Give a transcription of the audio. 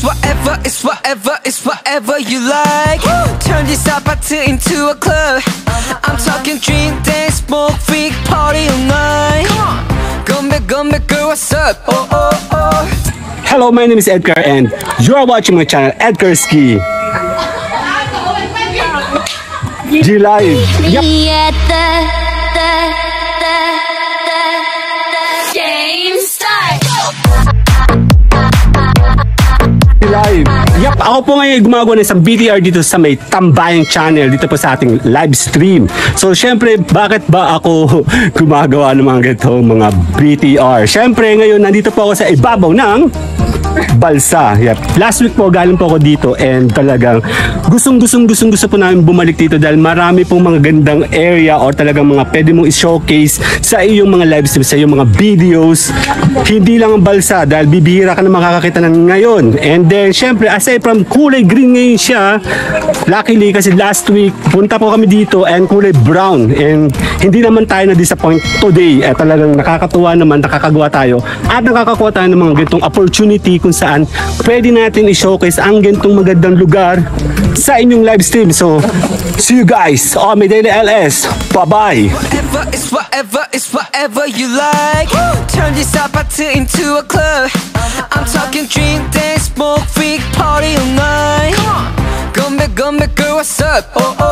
it's whatever you like. Turn this apartment into a club. I'm talking drink, dance, smoke, freak, party all night. Come back, girl, what's up? Oh, oh, oh. Hello, my name is Edgar and you are watching my channel, Edgar Ski. G Live. Yep. Game start. Live. Yep, ako po ngayon gumagawa ng isang BTR dito sa may Tambayang Channel dito po sa ating live stream. So syempre, bakit ba ako gumagawa ng mga ganitong mga BTR? Syempre, ngayon nandito po ako sa ibabaw ng balsa. Yep. Last week po galing po ako dito and talagang gusto po namin bumalik dito dahil marami pong mga gandang area or talagang mga pwede mong i-showcase sa iyong mga live stream, sa iyong mga videos. Hindi lang ang balsa dahil bibihira ka na makakakita ng ngayon. And then syempre, aside from kulay green ngayon siya, luckily kasi last week punta po kami dito and kulay brown and hindi naman tayo na-disappoint today. Talagang nakakatuwa naman, nakakagawa tayo at nakakakuha tayo ng mga ganitong opportunity kung saan pwede natin i-showcase ang ganitong magandang lugar sa inyong live stream. So, see you guys on my daily LS. Bye-bye! It's whatever you like. Turn this apartment into a club. I'm talking drink, dance, smoke, freak, party all night. Come back, girl, what's up? Oh, oh.